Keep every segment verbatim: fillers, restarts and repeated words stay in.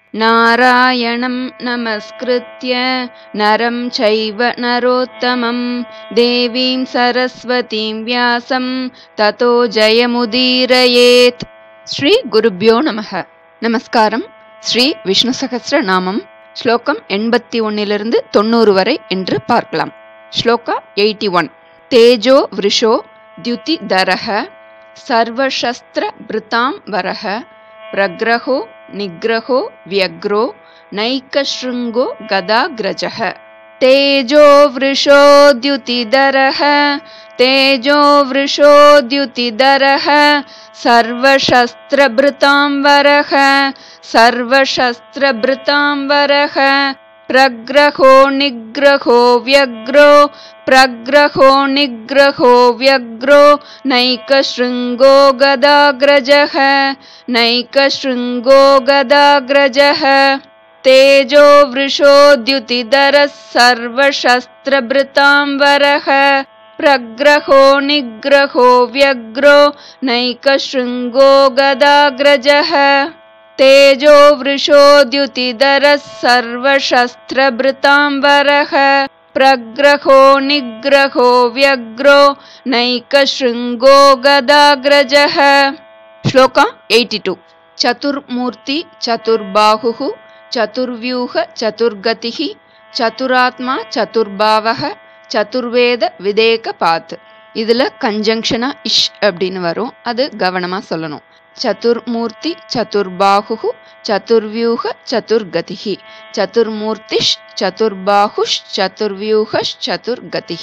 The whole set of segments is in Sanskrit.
नारायणं नमस्कृत्य नरं चैव नरोत्तमं देवीं सरस्वतीं व्यासं ततो जयमुदीरयेत्. श्री गुरुभ्यो नमः. நமஸ்காரம். ஸ்ரீ விஷ்ணு சகஸ்ர நாமம் ஸ்லோகம் எண்பத்தி ஒன்னிலிருந்து தொண்ணூறு வரை என்று பார்க்கலாம். Shloka eighty one. தேஜோ விருஷோ द्युति दरः सर्वशस्त्र भृतां वरः प्रग्रहो निग्रहो व्यग्रो नैकशृङ्गो गदाग्रजः. तेजो वृषो द्युतिधरः तेजो वृषो द्युतिधरः सर्वशस्त्रभृतां वरः सर्वशस्त्रभृतां वरः प्रग्रहो निग्रहो व्यग्रो प्रग्रहो निग्रहो व्यग्रो नैकशृङ्गो गदाग्रजः नैकशृङ्गो गदाग्रजः. तेजो वृषो द्युतिधरः सर्वशस्त्रभृतां वरः प्रग्रहो निग्रहो व्यग्रो नैकशृङ्गो गदाग्रजः. तेजो वृषो द्युतिधरः सर्वशस्त्रभृतां वरः प्रग्रहो निग्रहो व्यग्रो नैकशृङ्गो गदाग्रजः. श्लोका एइटी टू. चतुर्मूर्ति चतुर्बाहुः चतुर्व्यूह चतुर्गतिः चतुरात्मा चतुर्भावः चतुर्वेद விதேகபாத். இதுல கன்ஜங்ஷனா இஷ் அப்படின்னு வரும், அது கவனமா சொல்லணும். चतुर्मूर्ति चतुर्बाहुः चतुर्व्यूह चतुर्गतिः चतुर्मूर्तिश् चतुर्बाहुश् चतुर्व्यूहश् चतुर्गतिः.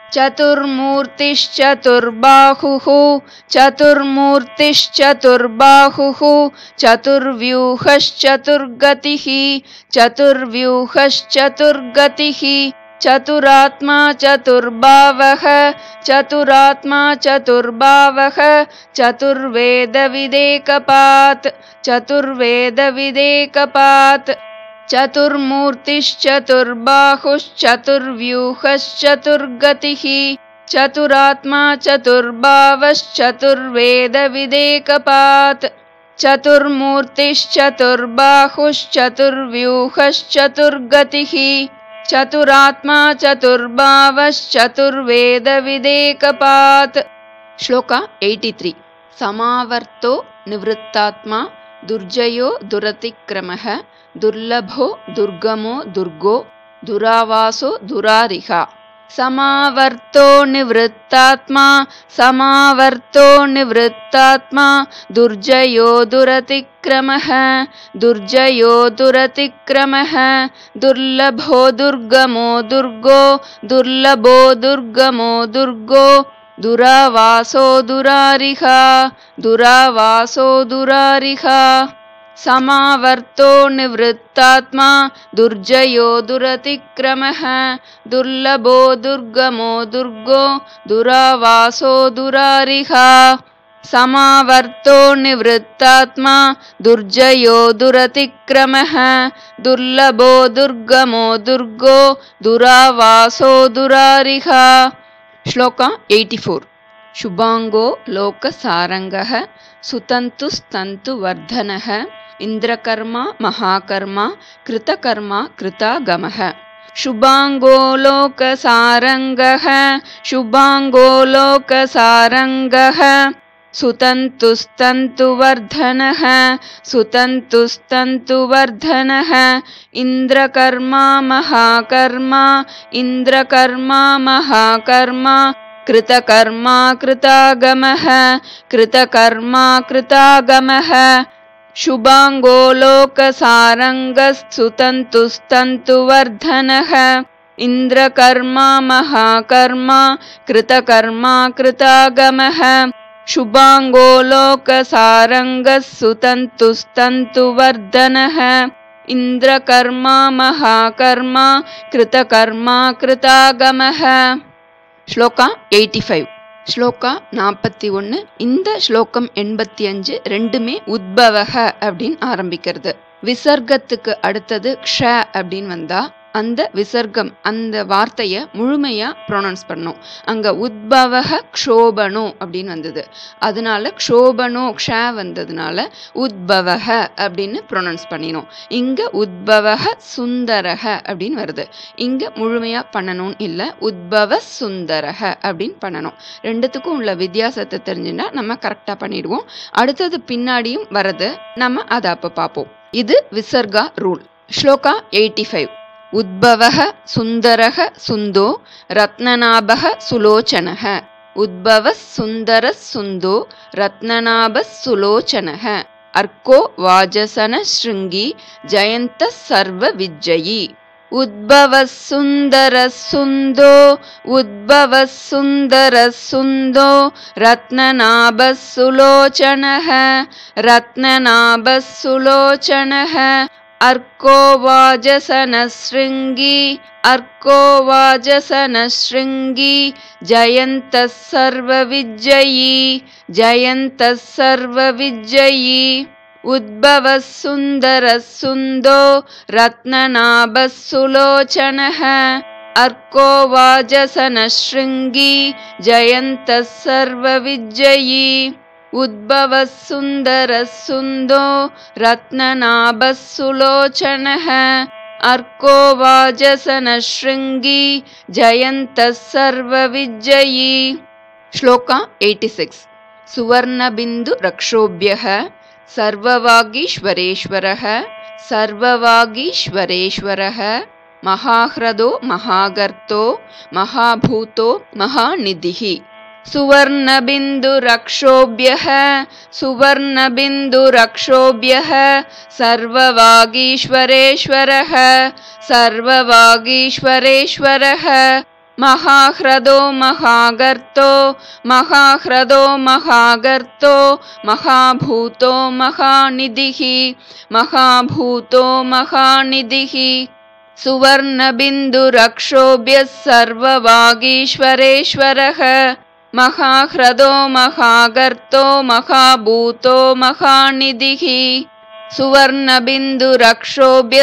चतुर्मूर्तिश्चतुर्बाहुः चतुर्मूर्तिश्चतुर्बाहुः चतुर्व्यूहश्चतुर्गतिः चतुर्व्यूहश्चतुर्गतिः. चतुरात्मा चतुर्भावः चतुरात्मा चतुर्भावः चतुर्वेद विदेकपात् चतुर्वेद विदेकपात्. चतुर्मूर्तिश्चतुर्बाहुश्चतुर्व्यूहश्चतुर्गतिः चतुरात्मा चतुर्भावश्चतुर्वेद विदेकपात्. चतुर्मूर्तिश्चतुर्बाहुश्चतुर्व्यूहश्चतुर्गतिः चतुरात्मा चतुर्भावश्चतुर्वेद विदेकपात्. श्लोका एइटी थ्री. समावर्तो निवृत्तात्मा दुर्जयो दुरतिक्रमः दुर्लभो दुर्गमो दुर्गो दुरावासो दुरारिहा. समावर्तो निवृत्तात्मा समावर्तो निवृत्तात्मा दुर्जयो दुरतिक्रमः दुर्जयो दुरतिक्रमः दुर्लभो दुर्गमो दुर्गो दुर्लभो दुर्गमो दुर्गो दुरावासो दुरारिहा दुरावासो दुरारिहा. समावर्तो निवृत्तात्मा दुर्जयो दुरतिक्रमः दुर्लभो दुर्गमो दुर्गो दुरावासो दुरारिहा. समावर्तो निवृत्तात्मा दुर्जयो दुरतिक्रमः दुर्लभो दुर्गमो दुर्गो दुरावासो दुरारिहा. श्लोका एइटी फोर. शुभांगो लोकसारंगः सुतन्तुस्तन्तुवर्धनः इंद्रकर्मा महाकर्मा कृतकर्मा कृतागमः. शुभांगो लोकसारंगः शुभांगो लोकसारंगः सुतन्तुस्तन्तुवर्धनः सुतन्तुस्तन्तुवर्धनः इंद्रकर्मा महाकर्मा इंद्रकर्मा महाकर्मा कृतकर्मा कृतागमः कृतकर्मा कृतागमः. शुभांगो लोकसारंगः सुतन्तुस्तन्तुवर्धनः इंद्रकर्मा महाकर्मा कृतकर्मा कृतागमः. शुभांगो लोकसारंगः सुतन्तुस्तन्तुवर्धनः इंद्रकर्मा महाकर्मा कृतकर्मा कृतागमः. श्लोका एइटी फाइव. ஸ்லோகா நாற்பத்தி ஒன்று. இந்த ஸ்லோகம் எண்பத்தி அஞ்சு ரெண்டுமே உத்பவக அப்படின்னு ஆரம்பிக்கிறது. விசர்க்கத்துக்கு அடுத்தது க்ஷ அப்படின்னு வந்தா அந்த விசர்க்கம் அந்த வார்த்தையை முழுமையாக ப்ரொனவுன்ஸ் பண்ணணும். அங்கே உத்பவக க்ஷோபனோ அப்படின்னு வந்தது, அதனால க்ஷோபனோ க்ஷ வந்ததுனால உத்பவக அப்படின்னு ப்ரொனவுன்ஸ் பண்ணினோம். இங்கே உத்பவக சுந்தரக அப்படின்னு வருது, இங்கே முழுமையாக பண்ணணும்னு இல்லை, உத்பவ சுந்தரக அப்படின்னு பண்ணணும். ரெண்டுத்துக்கும் உள்ள வித்தியாசத்தை தெரிஞ்சுன்னா நம்ம கரெக்டாக பண்ணிடுவோம். அடுத்தது பின்னாடியும் வரது, நம்ம அதை அப்போ பார்ப்போம். இது visarga rule. Shloka eighty five. உத்பவக சுந்தரக சுந்தோ ரத்னநாபக சுலோச்சனக. உத்பவ சுந்தர சுந்தோ ரத்னநாப சுலோச்சனக. அர்க்கோ வாஜசன ஸ்ருங்கி ஜயந்த சர்வ விஜயி. உத்பவ சுந்தர சுந்தோ உத்பவ சுந்தர சுந்தோ ரத்னநாப சுலோச்சனக. ரத்னநாப சுலோச்சனக. அர்க்கோ வாஜசன ஸ்ருங்கி. அர்க்கோ வாஜசன ஸ்ருங்கி ஜயந்த சர்வ விஜயி. ஜயந்த சர்வ விஜயி. உத்பவ சுந்தர சுந்தோ ரத்னநாப சுலோச்சனக. அர்க்கோ வாஜசன ஸ்ருங்கி ஜயந்த சர்வ விஜயி. உத்பவ சுந்தர சுந்தோ ரத்னநாப சுலோச்சனக. அர்க்கோ வாஜசன ஸ்ருங்கி ஜயந்த சர்வ விஜயி. Shloka eighty six. சுவர்ணபிந்து ரக்ஷோபியக சர்வவாகீஸ்வரேஸ்வரக. சர்வவாகீஸ்வரேஸ்வரக. மகாஹ்ரதோ மகாகர்த்தோ மகாபூதோ மகாநிதிஹி. சுவர்ணபிந்து ரக்ஷோபியக. சுவர்ணபிந்து ரக்ஷோபியக சர்வவாகீஸ்வரேஸ்வரக. சர்வவாகீஸ்வரேஸ்வரக. மகாஹ்ரதோ மகாகர்த்தோ மகாஹ்ரதோ மகாகர்த்தோ மகாபூதோ மகாநிதிஹி. மகாபூதோ மகாநிதிஹி. சுவர்ணபிந்து ரக்ஷோபிய சர்வவாகீஸ்வரேஸ்வரக. மகாஹ்ரதோ மகாகர்த்தோ மகாபூதோ மகாநிதிஹி. சுவர்ணபிந்து ரக்ஷோபிய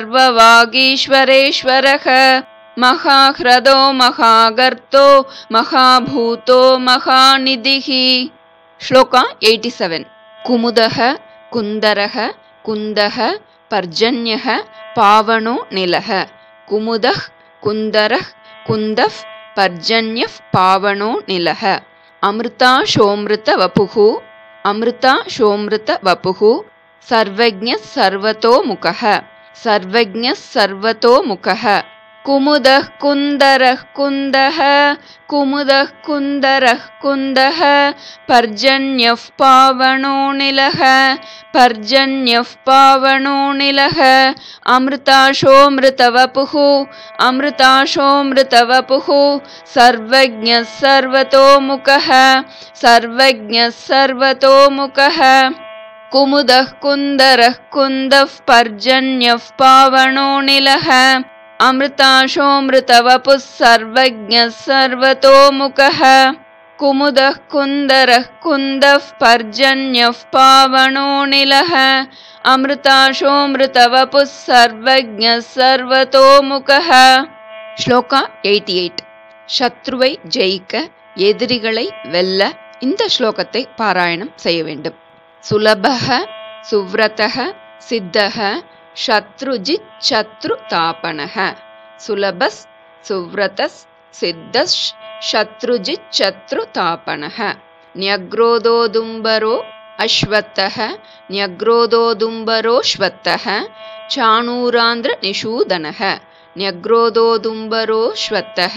சர்வவாகீஸ்வரேஸ்வரக. மகாஹ்ரதோ மகாகர்த்தோ மகாபூதோ மகாநிதிஹி. Shloka eighty seven. குமுதக குந்தரக குந்தக பர்ஜன்யக பாவனோ நிலக. குமுதஹ் குந்தரஹ் குந்தஃப் பர்ஜன்யஃப் பாவனோ நிலக. அமிர்தா ஷோமிருத வபுஹு. அமிர்தா ஷோமிருத வபுஹு சர்வஜ்ஞ சர்வதோ முகஹ. சர்வஜ்ஞ சர்வதோ முகஹ. குமுதஹ் குந்தரஹ் குந்தஹ. குமுதஹ் குந்தரஹ் குந்தஹ பர்ஜன்யஃப் பாவனோ நிலக. பர்ஜன்யஃப் பாவனோ நிலக. அமிர்தா ஷோமிருத வபுஹு. அமிர்தா ஷோமிருத வபுஹு சர்வஜ்ஞ சர்வதோ முகஹ. சர்வஜ்ஞ சர்வதோ முகஹ. குமுதஹ் குந்தரஹ் குந்தஃப் பர்ஜன்யஃப் பாவனோ நிலக. அமிர்தா ஷோமிருத வபுः சர்வஜ்ஞ சர்வதோ முகஹ. குமுதஹ் குந்தரஹ் குந்தஃப் பர்ஜன்யஃப் பாவனோ நிலக. அமிர்தா ஷோமிருத வபுः சர்வஜ்ஞ சர்வதோ முகஹ. Shloka eighty eight. சத்ருவை ஜெயிக்க எதிரிகளை வெல்ல இந்த ஸ்லோகத்தை பாராயணம் செய்ய வேண்டும். சுலபக சுவ்ரதக சித்தக சத்ருஜித் சத்ரு தாபனக. சுலபஸ் சுவ்ரதஸ் சித்தஸ் சத்ருஜித் சத்ரு தாபனக. ன்யக்ரோதோதும்பரோ அஸ்வத்தக. ன்யக்ரோதோதும்பரோஸ்வத்தக சாணூராந்திர நிஷூதனக. न्यग्रोदोदुम्बरोऽश्वत्थः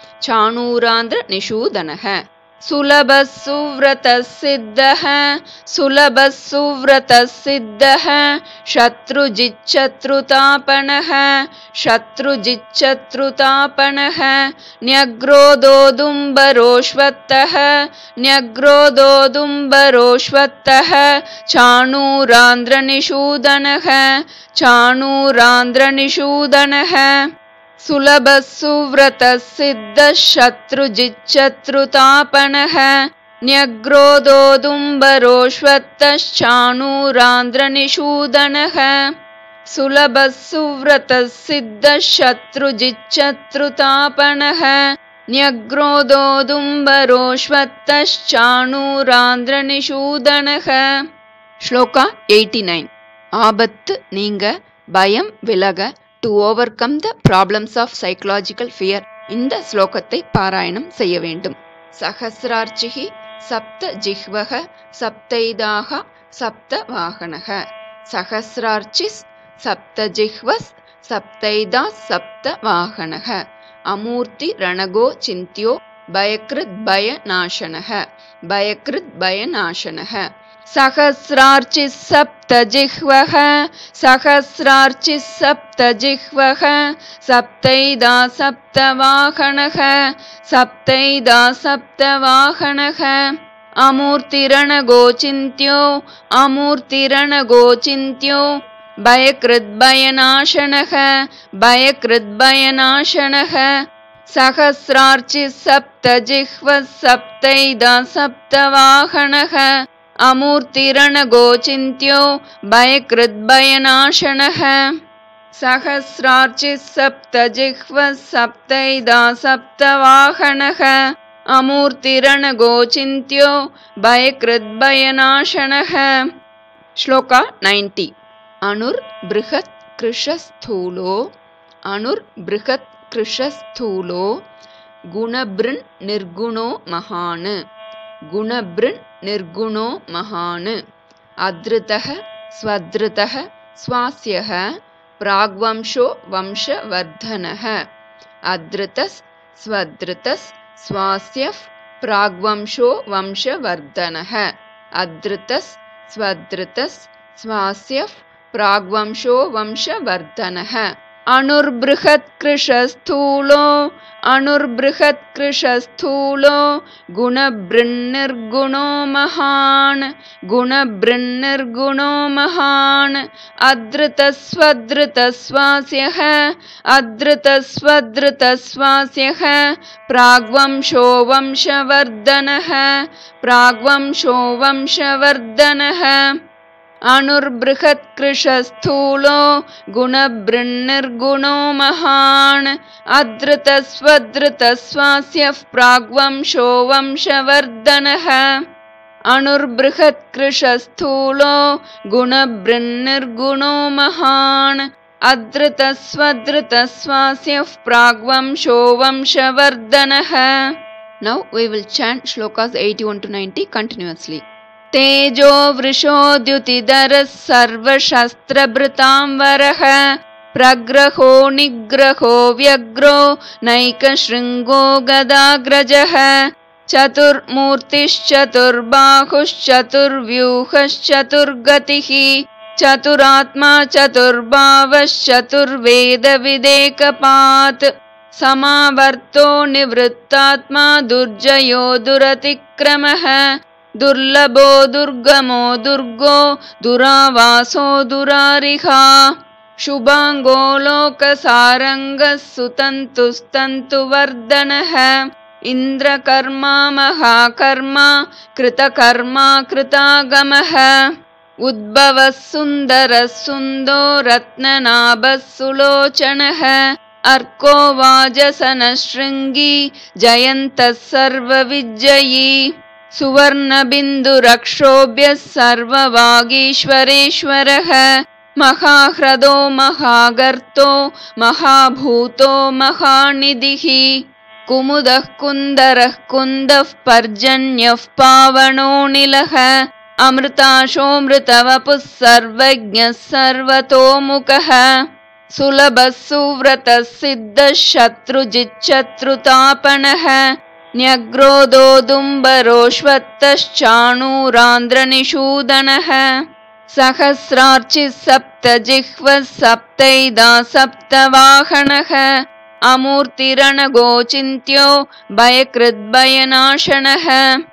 चाणूरान्द्रनिषूदनः सुलभः सुव्रतः सिद्धः सुलभः सुव्रतः सिद्धः शत्रुजिच्छत्रुतापनः शत्रुजिच्छत्रुतापनः न्यग्रोदोदुम्बरोऽश्वत्थः न्यग्रोदोदुम्बरोऽश्वत्थः चाणूरान्द्रनिषूदनः चाणूरान्द्रनिषूदनः सुलभः सुव्रतः सिद्धः शत्रुजिच्छत्रुतापनः न्यग्रोदोदुम्बरोऽश्वत्थश्चाणूरान्द्रनिषूदनः सुलभः सुव्रतः सिद्धः शत्रुजिच्छत्रुतापनः न्यग्रोदोदुम्बरोश्वत्तश्चाणूरान्द्रनिषूदनः. श्लोका eighty-nine. ஆபத்து நீங்க, பயம் விலக, to overcome the problems of psychological fear. இந்த ஸ்லோகத்தை பாராயணம் செய்ய வேண்டும். சஹஸ்ரார்ச்சிஹி சப்த ஜிஹ்வஹ சப்தைதாக சப்த வாகனஹ. சஹஸ்ரார்ச்சிஸ் சப்த ஜிஹ்வஸ் சப்தைதா சப்த வாகனஹ. அமூர்த்தி ரணகோ சிந்தியோ பயக்ருத் பய நாசனஹ. பயக்ருத் பய நாசனஹ. सहस्रार्चिः सप्त जिह्वः सहस्रार्चिः सप्त जिह्वः सप्तैदा सप्तवाहनः सप्तैदा सप्तवाहनः. अमूर्तिरणगोचिन्त्यो अमूर्तिरणगोचिन्त्यो भयकृद्भयनाशनः भयकृद्भयनाशनः. सहस्रार्चिः सप्त जिह्वः सप्तैदा सप्तवाहनः अमूर्तिरणगोचिन्त्यो भयकृद्भयनाशनः. सहस्रार्चिः सप्त जिह्वः सप्तैदा सप्तवाहनः अमूर्तिरणगोचिन्त्यो भयकृद्भयनाशनः. श्लोका ninety. अणुर् बृहत् कृशस्थूलो अणुर् बृहत् कृशस्थूलो गुणभृन् निर्गुणो महान् गुणभृन् निर्गुणो महान्. अधृतः स्वधृतः स्वास्यः प्राग्वंशो वंशवर्धनः. अधृतस् स्वधृतस् स्वास्यः प्राग्वंशो वंशवर्धनः. अधृतस् स्वधृतस् स्वास्यः प्राग्वंशो वंशवर्धनः. अणुर्बृहत्कृशस्थूलो अणुर्बृहत्कृशस्थूलो गुणभृन्निर्गुणो महान् गुणभृन्निर्गुणो महान्. अधृतस्वधृतस्वास्यः अधृतस्वधृतस्वास्यः प्राग्वंशो वंशवर्धनः प्राग्वंशो वंशवर्धनः. अणुर्बृहत्कृशस्थूलो गुणभृन्निर्गुणो महान् अधृतस्वधृतस्वास्यः प्राग्वंशो वंशवर्धनः. अणुर्बृहत्कृशस्थूलो गुणभृन्निर्गुणो महान् अधृतस्वधृतस्वास्यः प्राग्वंशो वंशवर्धनः. Now we will chant shlokas eighty-one to ninety continuously. तेजो वृषोद्युतिधरः सर्वशस्त्रभृतांवरः प्रग्रहो निग्रहो व्यग्रो नैकशृङ्गो गदाग्रजः. चतुर्मूर्तिश्चतुर्बाहुश्चतुर्व्यूहश्चतुर्गतिः चतुरात्मा चतुर्भावश्चतुर्वेदविदेकपात्. समावर्तो निवृत्तात्मा दुर्जयो दुरतिक्रमः दुर्लभो दुर्गमो दुर्गो दुरावासो दुरारिहा. शुभांगो लोकसारंगः सुतन्तुस्तन्तुवर्धनः. इन्द्रकर्मा महाकर्मा कृतकर्मा कृतागमः. उद्भवः सुन्दरः सुन्दो रत्ननाभः सुलोचनः. अर्को वाजसनशृङ्गी जयन्तः सर्वविजयी. सुवर्णबिन्दुरक्षोभ्यः सर्ववागीश्वरेश्वरः. महाह्रदो महागर्तो महाभूतो महानिधिः. कुमुदः कुन्दरः कुन्दः पर्जन्यः पावनोऽनिलः. अमृताशोऽमृतवपुः सर्वज्ञः सर्वतोमुखः. सुलभः सुव्रतः सिद्धः शत्रुजिच्छत्रुतापनः. न्यग्रोदोदुम्बरोश्वत्तश्चाणूरान्द्रनिषूदनः. सहस्रार्चिः सप्त जिह्वः सप्तैदा सप्तवाहनः. अमूर्तिरणगोचिन्त्यो भयकृद्भयनाशनः.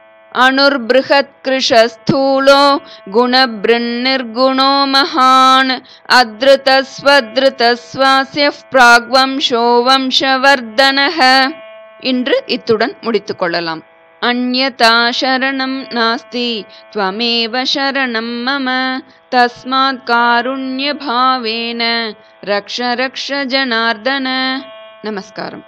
अणुर्बृहत्कृशस्थूलो गुणभृन्निर्गुणो महान् अधृतस्वधृतस्वास्यः प्राग्वंशो वंशवर्धनः. இன்று இத்துடன் முடித்துக் கொள்ளலாம். अन्यथा शरणं नास्ति त्वमेव शरणं मम तस्मात् कारुण्यभावेन रक्ष रक्ष जनार्दन। नमस्कारम्।